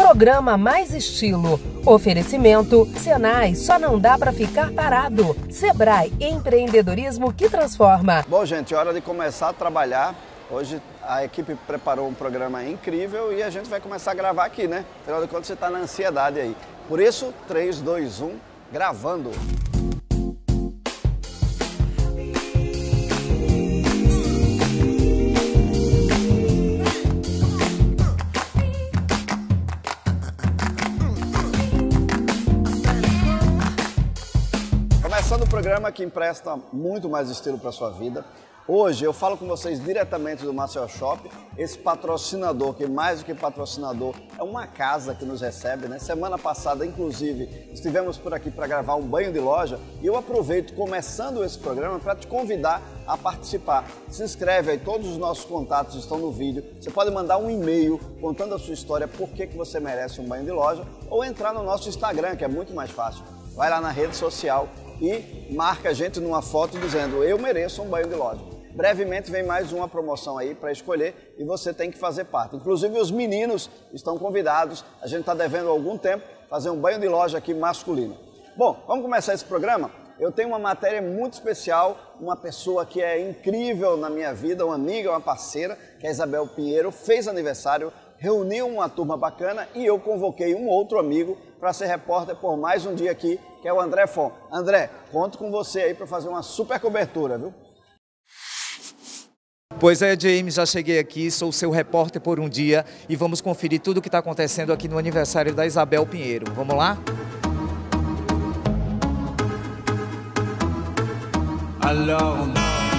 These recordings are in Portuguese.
Programa Mais Estilo. Oferecimento Senai, só não dá para ficar parado. Sebrae, empreendedorismo que transforma. Bom, gente, hora de começar a trabalhar. Hoje a equipe preparou um programa incrível e a gente vai começar a gravar aqui, né? Afinal de contas, você está na ansiedade aí. Por isso, 3, 2, 1, gravando. Começando o programa que empresta muito mais estilo para a sua vida. Hoje eu falo com vocês diretamente do Marcel Shop, esse patrocinador que mais do que patrocinador é uma casa que nos recebe, né? Semana passada, inclusive, estivemos por aqui para gravar um banho de loja e eu aproveito começando esse programa para te convidar a participar. Se inscreve aí, todos os nossos contatos estão no vídeo. Você pode mandar um e-mail contando a sua história, por que você merece um banho de loja, ou entrar no nosso Instagram, que é muito mais fácil. Vai lá na rede social e marca a gente numa foto dizendo eu mereço um banho de loja. Brevemente vem mais uma promoção aí para escolher e você tem que fazer parte. Inclusive os meninos estão convidados, a gente está devendo há algum tempo fazer um banho de loja aqui masculino. Bom, vamos começar esse programa? Eu tenho uma matéria muito especial, uma pessoa que é incrível na minha vida, uma amiga, uma parceira, que é a Isabel Pinheiro, fez aniversário, reuniu uma turma bacana e eu convoquei um outro amigo para ser repórter por mais um dia aqui, que é o André Fon. André, conto com você aí para fazer uma super cobertura, viu? Pois é, James, já cheguei aqui, sou seu repórter por um dia e vamos conferir tudo o que está acontecendo aqui no aniversário da Isabel Pinheiro. Vamos lá? Alone.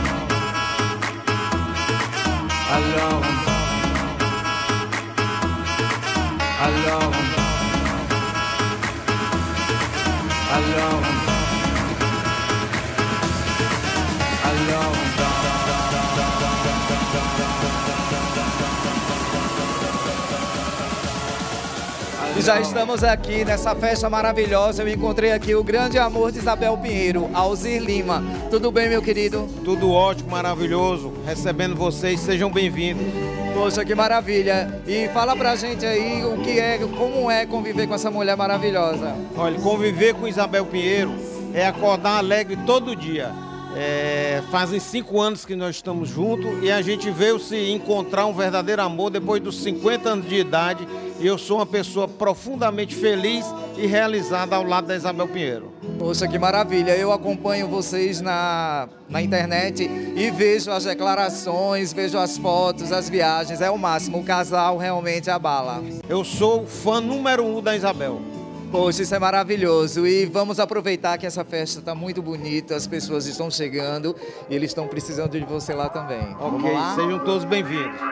Alone. Alone. Alone. Alone. E já estamos aqui nessa festa maravilhosa. Eu encontrei aqui o grande amor de Isabel Pinheiro, Alzir Lima. Tudo bem, meu querido? Tudo ótimo, maravilhoso. Recebendo vocês, sejam bem-vindos. Poxa, que maravilha. E fala pra gente aí o que é, como é conviver com essa mulher maravilhosa. Olha, conviver com Isabel Pinheiro é acordar alegre todo dia. Fazem 5 anos que nós estamos juntos e a gente veio se encontrar um verdadeiro amor depois dos 50 anos de idade. E eu sou uma pessoa profundamente feliz e realizada ao lado da Isabel Pinheiro. Poxa, que maravilha. Eu acompanho vocês na internet e vejo as declarações, vejo as fotos, as viagens. É o máximo, o casal realmente abala. Eu sou fã número 1 da Isabel. Poxa, isso é maravilhoso. E vamos aproveitar que essa festa está muito bonita, as pessoas estão chegando e eles estão precisando de você lá também. Ok, sejam todos bem-vindos.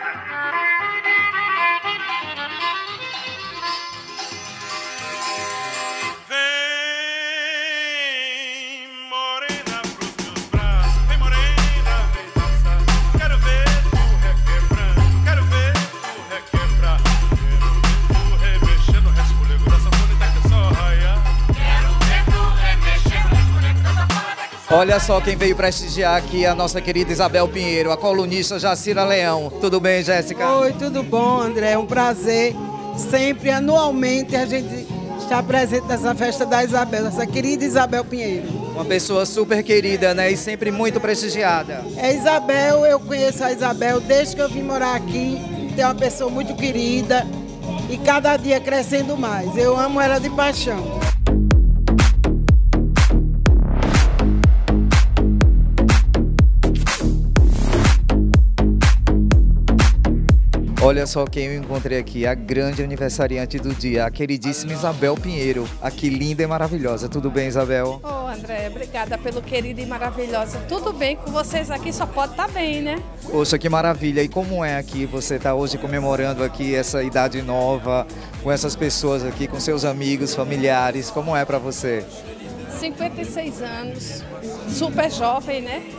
Olha só quem veio prestigiar aqui a nossa querida Isabel Pinheiro, a colunista Jacira Leão. Tudo bem, Jéssica? Oi, tudo bom, André? É um prazer. Sempre, anualmente, a gente está presente nessa festa da Isabel, essa querida Isabel Pinheiro. Uma pessoa super querida, né? E sempre muito prestigiada. É Isabel, eu conheço a Isabel desde que eu vim morar aqui. É uma pessoa muito querida e cada dia crescendo mais. Eu amo ela de paixão. Olha só quem eu encontrei aqui, a grande aniversariante do dia, a queridíssima Isabel Pinheiro. Aqui linda e maravilhosa. Tudo bem, Isabel? Ô, André, obrigada pelo querido e maravilhosa. Tudo bem com vocês aqui, só pode estar bem, né? Poxa, que maravilha. E como é aqui, você está hoje comemorando aqui essa idade nova, com essas pessoas aqui, com seus amigos, familiares, como é para você? 56 anos, super jovem, né?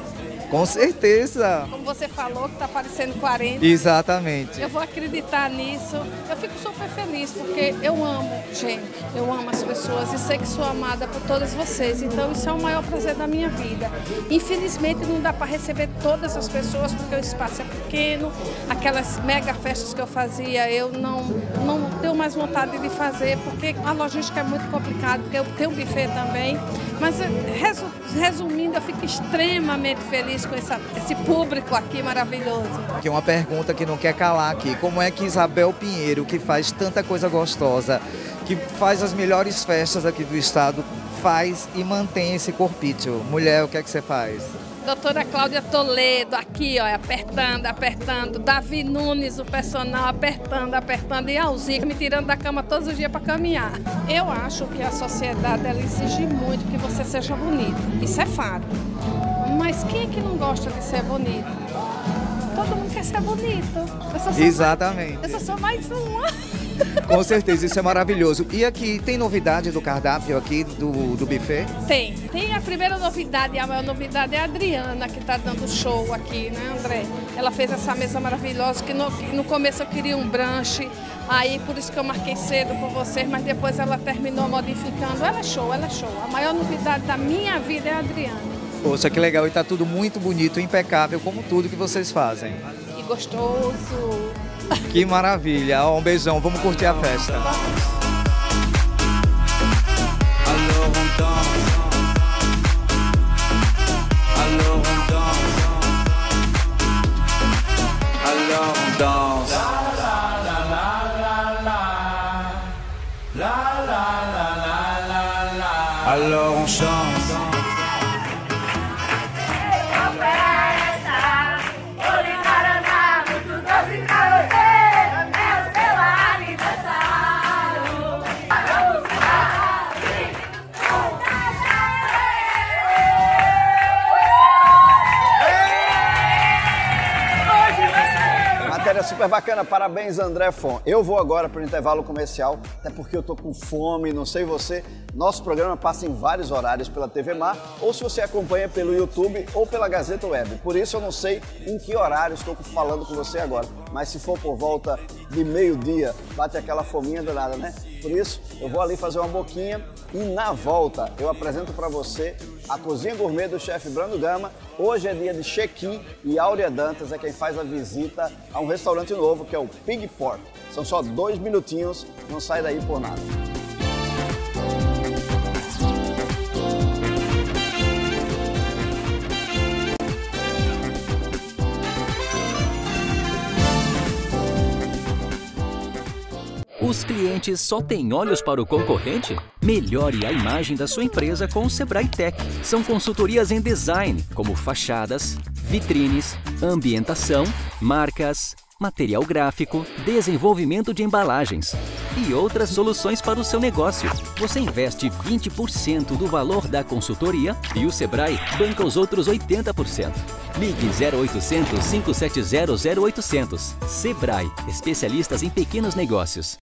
Com certeza. Como você falou, que está parecendo 40. Exatamente. Eu vou acreditar nisso. Eu fico super feliz, porque eu amo gente, eu amo as pessoas e sei que sou amada por todas vocês. Então isso é o maior prazer da minha vida. Infelizmente não dá para receber todas as pessoas, porque o espaço é pequeno. Aquelas mega festas que eu fazia, eu não tenho mais vontade de fazer, porque a logística é muito complicada, porque eu tenho um buffet também. Mas resumindo, eu fico extremamente feliz com esse público aqui maravilhoso. Aqui uma pergunta que não quer calar aqui. Como é que Isabel Pinheiro, que faz tanta coisa gostosa, que faz as melhores festas aqui do estado, faz e mantém esse corpício? Mulher, o que é que você faz? Doutora Cláudia Toledo, aqui, ó, apertando. Davi Nunes, o personal, apertando. E Alzir, me tirando da cama todos os dias para caminhar. Eu acho que a sociedade, ela exige muito que você seja bonito. Isso é fato. Mas quem é que não gosta de ser bonito? Todo mundo quer ser bonito. Exatamente. Eu sou mais uma. Com certeza, isso é maravilhoso. E aqui, tem novidade do cardápio aqui, do buffet? Tem a primeira novidade, a maior novidade é a Adriana, que está dando show aqui, né, André? Ela fez essa mesa maravilhosa, que no começo eu queria um brunch, aí por isso que eu marquei cedo com vocês, mas depois ela terminou modificando. Ela é show. A maior novidade da minha vida é a Adriana. Poxa, que legal, e tá tudo muito bonito, impecável, como tudo que vocês fazem. E gostoso. Que maravilha, um beijão, vamos curtir a festa. Alors on chante. Matéria super bacana, parabéns André Fon. Eu vou agora para o intervalo comercial, até porque eu tô com fome, não sei você. Nosso programa passa em vários horários pela TV Mar, ou se você acompanha pelo YouTube ou pela Gazeta Web. Por isso eu não sei em que horário estou falando com você agora, mas se for por volta de meio-dia, bate aquela fominha danada, né? Por isso eu vou ali fazer uma boquinha e na volta eu apresento para você a cozinha gourmet do chefe Brando Gama. Hoje é dia de check-in e Áurea Dantas é quem faz a visita a um restaurante novo que é o Pig Pork. São só 2 minutinhos, não sai daí por nada. Os clientes só têm olhos para o concorrente? Melhore a imagem da sua empresa com o Sebrae Tech. São consultorias em design, como fachadas, vitrines, ambientação, marcas, material gráfico, desenvolvimento de embalagens e outras soluções para o seu negócio. Você investe 20% do valor da consultoria e o Sebrae banca os outros 80%. Ligue 0800 570 0800. Sebrae, especialistas em pequenos negócios.